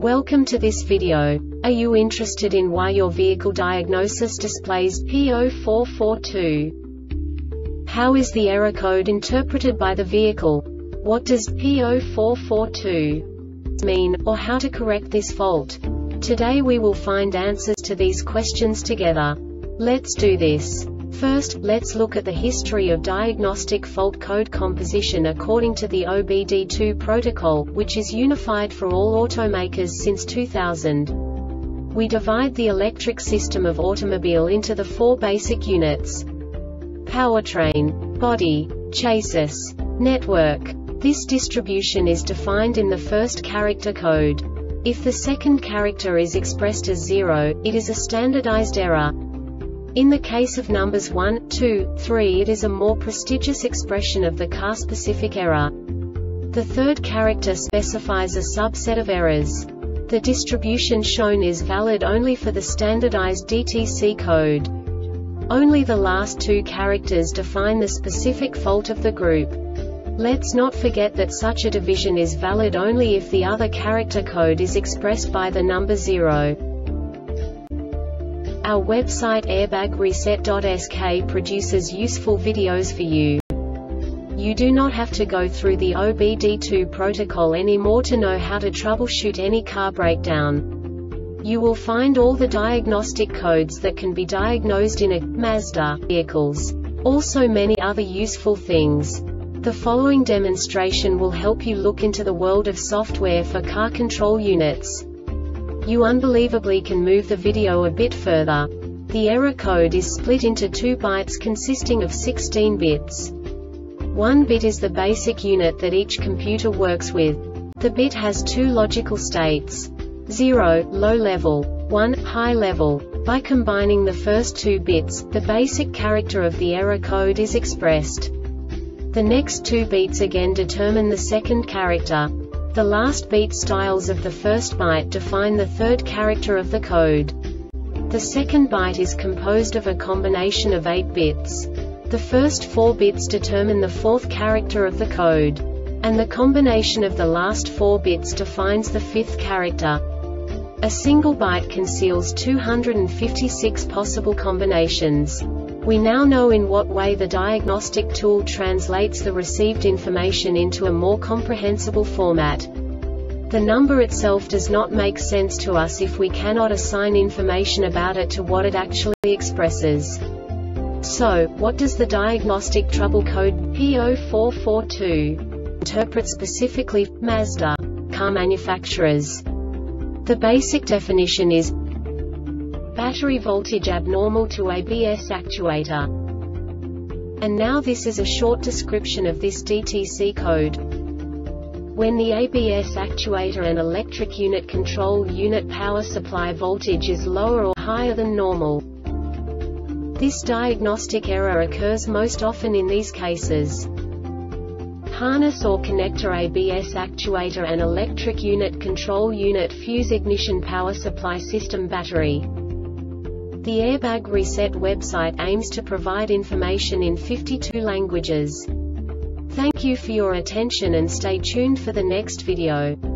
Welcome to this video. Are you interested in why your vehicle diagnosis displays P0442? How is the error code interpreted by the vehicle? What does P0442 mean, or how to correct this fault? Today we will find answers to these questions together. Let's do this. First, let's look at the history of diagnostic fault code composition according to the OBD2 protocol, which is unified for all automakers since 2000. We divide the electric system of automobile into the four basic units: powertrain, body, chassis, network. This distribution is defined in the first character code. If the second character is expressed as 0, it is a standardized error. In the case of numbers 1, 2, 3, it is a more prestigious expression of the car-specific error. The third character specifies a subset of errors. The distribution shown is valid only for the standardized DTC code. Only the last two characters define the specific fault of the group. Let's not forget that such a division is valid only if the other character code is expressed by the number 0. Our website airbagreset.sk produces useful videos for you. You do not have to go through the OBD2 protocol anymore to know how to troubleshoot any car breakdown. You will find all the diagnostic codes that can be diagnosed in a Mazda vehicles. Also many other useful things. The following demonstration will help you look into the world of software for car control units. You unbelievably can move the video a bit further. The error code is split into 2 bytes consisting of 16 bits. 1 bit is the basic unit that each computer works with. The bit has 2 logical states: 0, low level, 1, high level. By combining the first 2 bits, the basic character of the error code is expressed. The next 2 beats again determine the second character. The last beat styles of the first byte define the third character of the code. The second byte is composed of a combination of 8 bits. The first 4 bits determine the fourth character of the code. And the combination of the last 4 bits defines the fifth character. A single byte conceals 256 possible combinations. We now know in what way the diagnostic tool translates the received information into a more comprehensible format. The number itself does not make sense to us if we cannot assign information about it to what it actually expresses. So, what does the diagnostic trouble code P0442 interpret specifically for Mazda car manufacturers? The basic definition is battery voltage abnormal to ABS actuator. And now this is a short description of this DTC code. When the ABS actuator and electric unit control unit power supply voltage is lower or higher than normal. This diagnostic error occurs most often in these cases: harness or connector ABS actuator and electric unit control unit fuse ignition power supply system battery. The Airbag Reset website aims to provide information in 52 languages. Thank you for your attention and stay tuned for the next video.